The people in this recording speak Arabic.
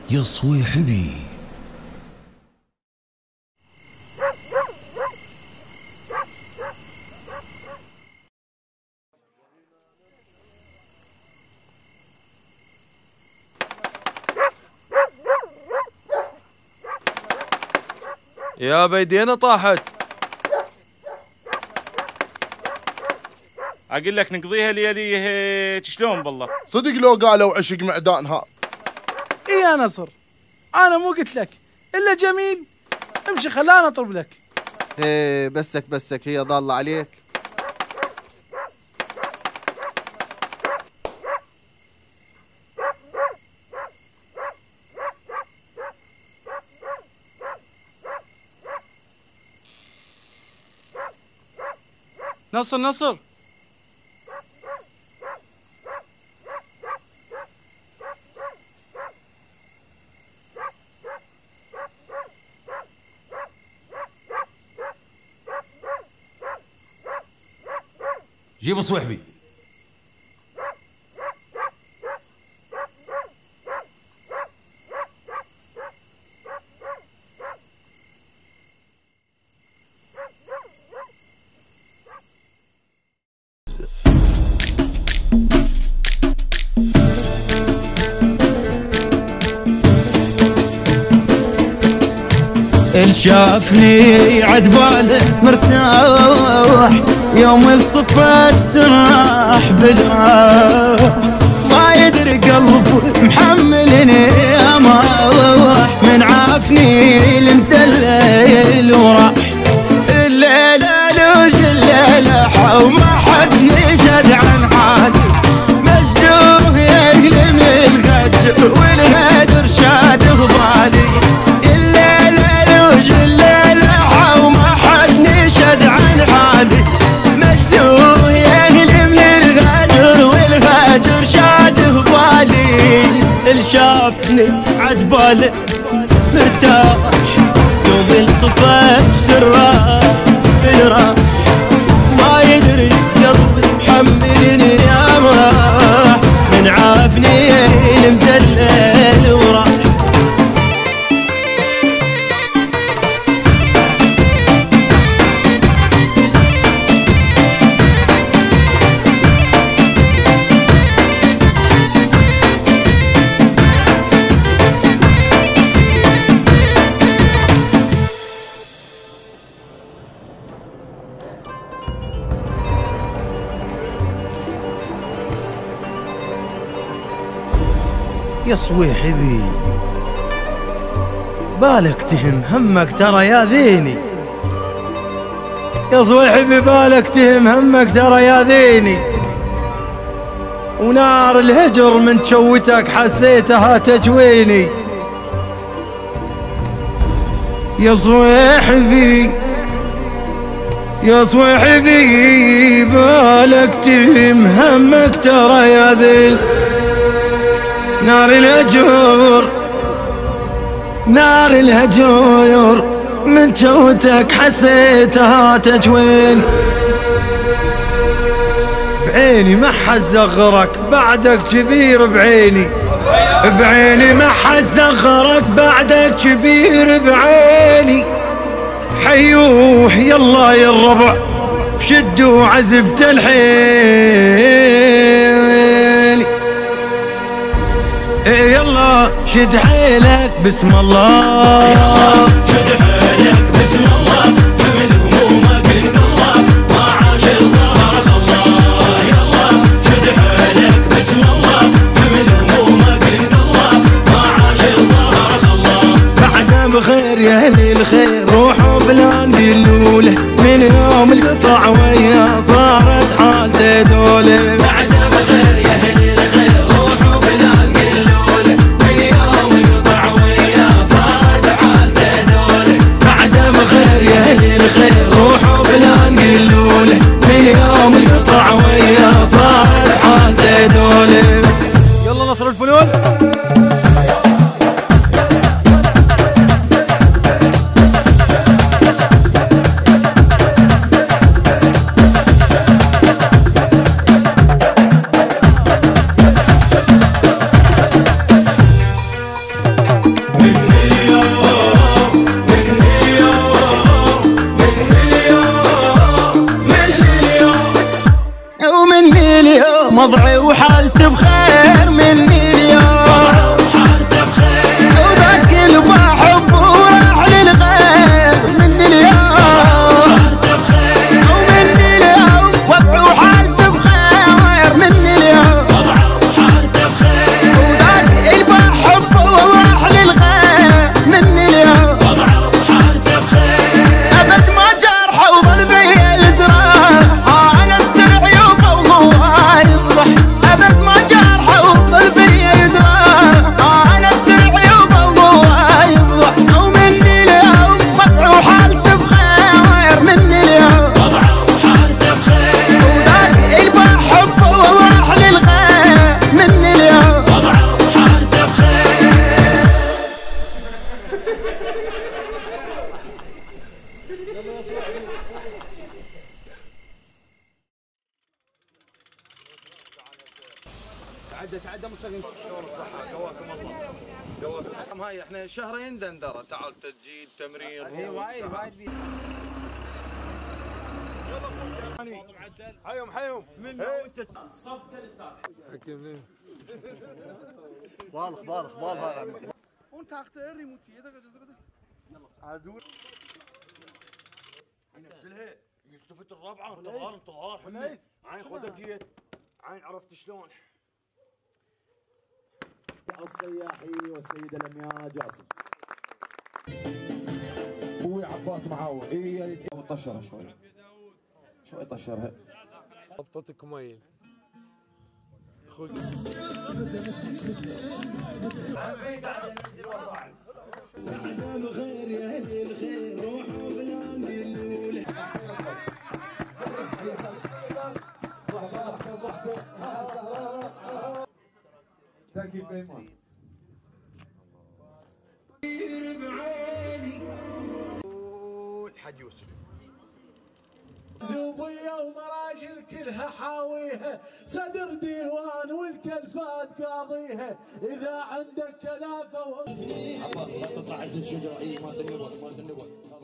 يا صويحبي. يا بيدينا طاحت. اقول لك نقضيها ليالي هيك شلون بالله؟ صدق لو قالوا عشق معدانها. ايه يا نصر، انا مو قلت لك الا جميل؟ امشي خلاني اطلب لك. ايه بسك هي ضالة عليك. نصر جيبوا صويحبي. الشافني عدباله مرتاح يوم الصفا استراح بالراح ما يدري قلبه محملني يا ماح من عافني المدلل وراح الليلة لوج الليلة وما حد نشد عن حالي مجدوه يهلم الغجر والغدر شاد غبالي شافني عدباله مرتاح يوم الصفا اشتراح بالراح ما يدري قلبي محملني يا ماح من عافني المدلل وراح يا صويحبي بالك تهم همك ترى يا ذيني. يا صويحبي بالك تهم همك ترى يا ذيني ونار الهجر من تشوتك حسيتها تجويني. يا صويحبي يا صويحبي بالك تهم همك ترى يا ذيني نار الهجور من جوتك حسيتها تجوين. بعيني ما حزغرك بعدك كبير بعيني ما حزغرك بعدك كبير بعيني. حيوه يلا يا الربع شدوا عزفة الحيل. يلا شد حيلك بسم الله يلا شد حيلك بسم الله من همومك انت الله ما عاش الظهر الله. يلا شد حيلك بسم الله من همومك انت الله ما عاش الظهر الله. بعد بخير يا اهل الخير روحوا فلان دلوله من يوم القطع ويا صارت حالته دوله. بعد بخير يا اهل الخير روحوا فلان دلوله من يوم القطع ويا صارت حالته دوله. بعد بخير يا اهل الخير روحوا فلان دلوله من يوم القطع ويا صارت حالته دوله. يلا نصر الفنون. مضعي وحالته بخير مني اليوم وذاك اللي بحبه وراح للغير مني اليوم ومني اليوم وضعي وحالته بخير مني اليوم وذاك اللي بحبه وراح للغير مني اليوم أبد ما جرحه وظل بيا الجراح أنا استر عيوبه وهو يفضح أبد ما جرحه وظل بيا الجراح أنا استر عيوبه وهو يفضح ومني اليوم وضعي وحالته بخير مني اليوم وذاك اللي بحبه وراح للغير مني اليوم هاي احنا شهرين دندره. تعال تسجيل تمرين. حيهم حيهم منه وانت وانت اختار ريموتي يدك جذبتك عدول نزلها يلتفت الرابعه انتظار حمد عين خذ بقيت عين عرفت شلون الصياحي والسيدة لمياء جاسم ابوي عباس معاوي هي طشرها شوي طشرها ضبطتك مين خذ الخير يا اهل الخير روحوا بلاد اللولة تاكيد بيمان حد يوسف زوبية ومراجل كلها حاويها صدر ديوان والكلفات قاضيها إذا عندك كلافة عباس لا تطلع عند الشجرة ما تنبض